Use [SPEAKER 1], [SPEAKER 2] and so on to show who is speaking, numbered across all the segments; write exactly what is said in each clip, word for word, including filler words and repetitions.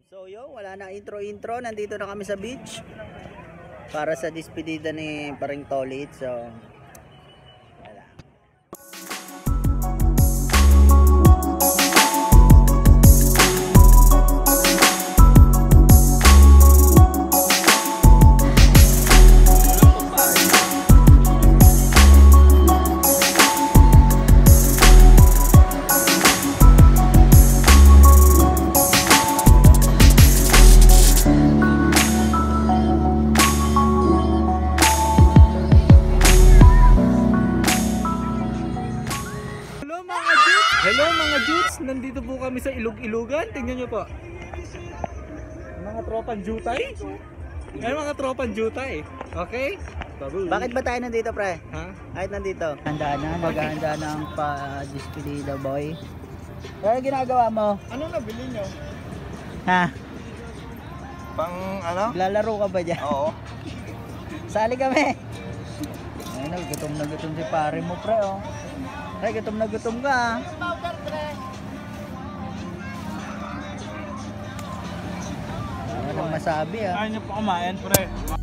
[SPEAKER 1] So yo, wala na intro-intro. Nandito na kami sa beach para sa despedida ni Paring Tolit. So wala.
[SPEAKER 2] Hello mga dudes, nandito po kami sa Ilog-Ilogan. Tingnan nyo po. Mga tropang jutay. Ay mga tropang jutay. Okay? Babu.
[SPEAKER 1] Bakit ba tayo nandito, pre?
[SPEAKER 2] Ha?
[SPEAKER 1] Kahit nandito. Handa na, maghahanda na ang pa-despedida, boy. Kaya ginagawa mo?
[SPEAKER 2] Ano nabili nyo?
[SPEAKER 1] Ha?
[SPEAKER 2] Pang ano?
[SPEAKER 1] Lalaro ka ba dyan?
[SPEAKER 2] Oo.
[SPEAKER 1] Sali kami. Ayun na, gutom na gutom si pare mo, pre, oh. Ay, gutom na gutom ka. Ano nang masabi, ah?
[SPEAKER 2] Ayaw nyo pa kumain, pre.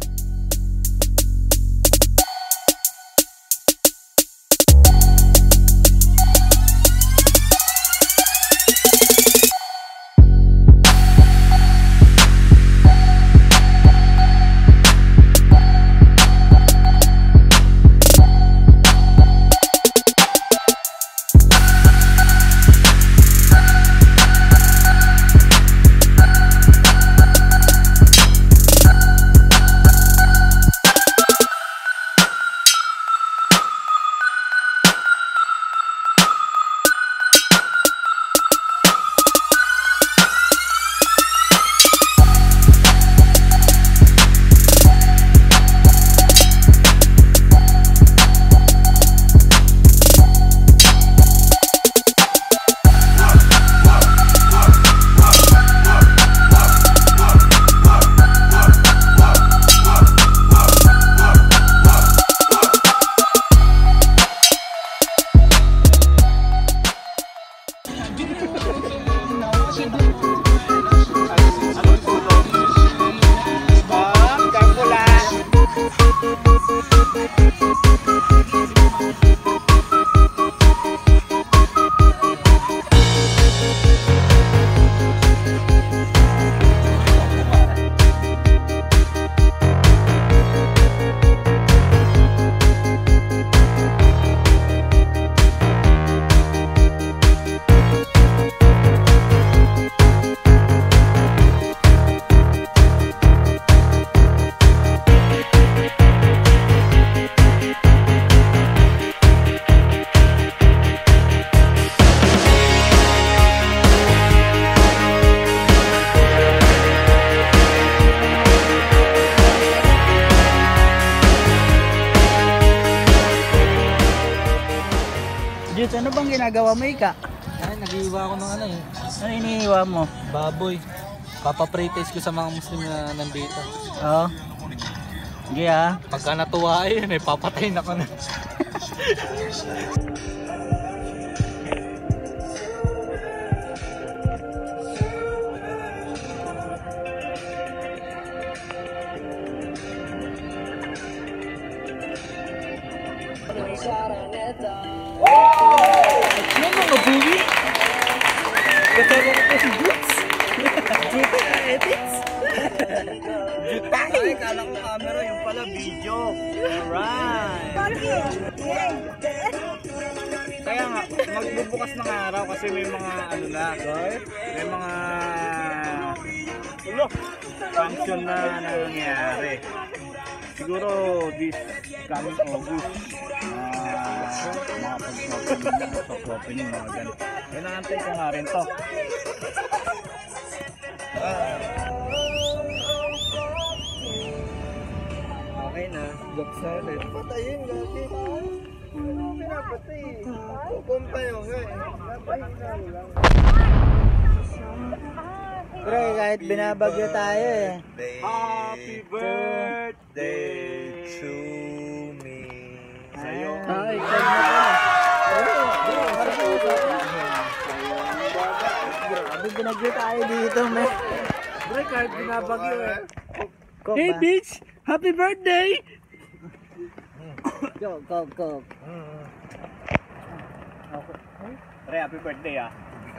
[SPEAKER 1] Judes, ano bang ginagawa mo, Ika?
[SPEAKER 2] Ay, nag-iiwa ako ng ano eh.
[SPEAKER 1] Ano iniiwa mo?
[SPEAKER 2] Baboy. Papa-pre-taste ko sa mga Muslim na nandito.
[SPEAKER 1] Oo. Sige, ah.
[SPEAKER 2] Pagka natuwa yun eh, papatayin ako na.
[SPEAKER 1] Yan mga boomy. Kasama ko po si Judes. Judes na edits. Jutay. Ay, kala ko camera, yung pala video. Alright.
[SPEAKER 2] Kaya nga, magbubukas ng araw kasi may mga ano na, may mga ulo, function na nangyayari. Siguro this coming August, uh, mga pag-opening na, pag-opening mga ganun. Kaya naantay ko nga rin to. Ah.
[SPEAKER 1] Okay na.
[SPEAKER 2] Buksan eh.
[SPEAKER 1] Patayin gagi. Ano pinapatay? Kukumpayo nga eh. Napahinga mo lang. Pre, kahit binabagyo tayo eh.
[SPEAKER 2] Happy birthday
[SPEAKER 1] to me.
[SPEAKER 2] sa'yo.
[SPEAKER 1] Ay, kaya na pa. Grabe, binagyo tayo dito, men.
[SPEAKER 2] Pre, kahit binabagyo eh.
[SPEAKER 1] Hey, bitch! Happy birthday!
[SPEAKER 3] Go, go, go.
[SPEAKER 2] Pre, happy birthday ah.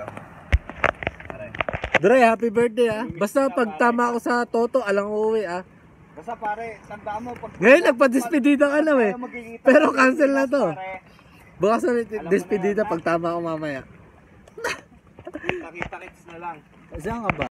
[SPEAKER 1] Dre, happy birthday ah. Basta pag tama ako sa Toto, alang uwi ah.
[SPEAKER 2] Basta pare, tandaan mo pag...
[SPEAKER 1] Ngayon, nagpa-despedida ka na eh. Pero cancel na to. Bukas na despedida pag tama ako mamaya.
[SPEAKER 2] Nakita-kits na lang.
[SPEAKER 3] Saan ka ba?